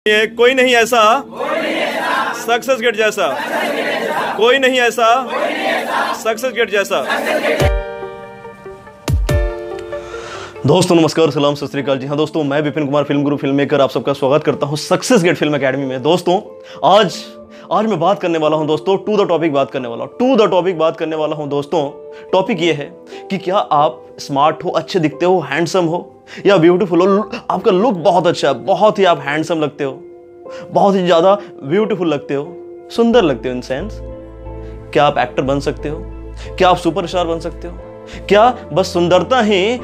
ये कोई नहीं ऐसा सक्सेस गेट जैसा, कोई नहीं ऐसा सक्सेस गेट जैसा। दोस्तों नमस्कार, सलाम, सत श्री अकाल। जी हाँ दोस्तों, मैं Vipin Kumar, film guru, filmmaker, आप सबका स्वागत करता हूँ सक्सेस गेट फिल्म एकेडमी में। दोस्तों आज मैं बात करने वाला हूं दोस्तों, टू द टॉपिक बात करने वाला हूं दोस्तों। टॉपिक ये है कि क्या आप स्मार्ट हो, अच्छे दिखते हो, हैंडसम हो या ब्यूटीफुल हो, आपका लुक बहुत अच्छा है, बहुत ही आप हैंडसम लगते हो, बहुत ही ज्यादा ब्यूटीफुल लगते हो, सुंदर लगते हो इन सेंस। क्या आप एक्टर बन सकते हो? क्या आप सुपरस्टार बन सकते हो? क्या बस सुंदरता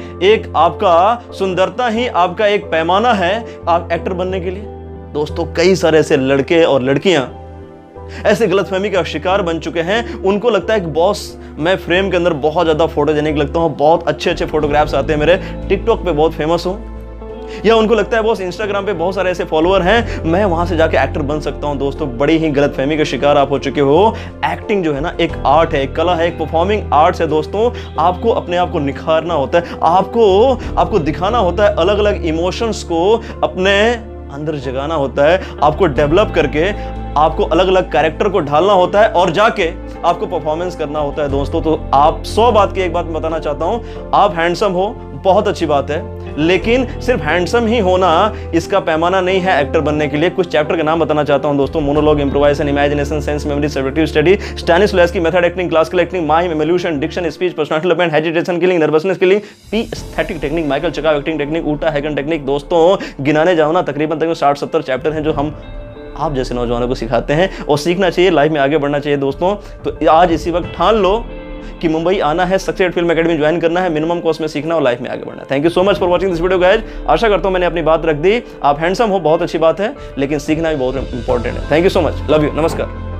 ही आपका एक पैमाना है आप एक्टर बनने के लिए? दोस्तों कई सारे ऐसे लड़के और लड़कियां ऐसे गलतफहमी का शिकार बन चुके हैं। उनको लगता है कि बॉस मैं फ्रेम के अंदर बहुत ज्यादा फोटोजेनिक लगता हूं, बहुत अच्छे फोटोग्राफ्स आते हैं मेरे, टिकटॉक पे बहुत फेमस हूं, या उनको लगता है बॉस इंस्टाग्राम पे बहुत सारे ऐसे फॉलोअर हैं, मैं वहां से जाके एक्टर बन सकता हूं। दोस्तों बड़ी ही गलतफहमी का शिकार आप हो चुके हो। एक्टिंग जो है ना, एक आर्ट है, एक कला है, एक परफॉर्मिंग आर्ट्स है दोस्तों। आपको अपने आप को निखारना होता है, आपको दिखाना होता है, अलग अलग इमोशंस को अपने अंदर जगाना होता है, आपको डेवलप करके आपको अलग अलग कैरेक्टर को ढालना होता है और जाके आपको परफॉर्मेंस करना होता है दोस्तों। तो आप 100 बात की एक बात बताना चाहता हूं, आप हैंडसम हो, बहुत अच्छी बात है, लेकिन सिर्फ हैंडसम ही होना इसका पैमाना नहीं है एक्टर बनने के लिए। कुछ चैप्टर का नाम बताना चाहता हूं दोस्तों: monologue, improvisation, imagination, sense memory, subjective study, Stanislavski method acting, classical acting, mime, evolution, diction, speech, personality development, hesitation killing, nervousness killing, P aesthetic technique, Michael Chekhov acting technique, Uta Hagen technique. दोस्तों गिनाने जाओ ना, तकरीबन 60-70 chapter हैं जो हम आप जैसे नौजवानों को सिखाते हैं, और सीखना चाहिए, लाइफ में आगे बढ़ना चाहिए दोस्तों। तो आज इसी वक्त ठान लो कि मुंबई आना है, सक्सेस फिल्म एकेडमी ज्वाइन करना है, मिनिमम कॉस्ट में सीखना और लाइफ में आगे बढ़ना है। Thank you so much for watching this video guys. आशा करता हूं मैंने अपनी बात रख दी। आप हैंडसम हो, बहुत अच्छी बात है, लेकिन सीखना भी बहुत इंपॉर्टेंट है। Thank you so much, love you, नमस्कार।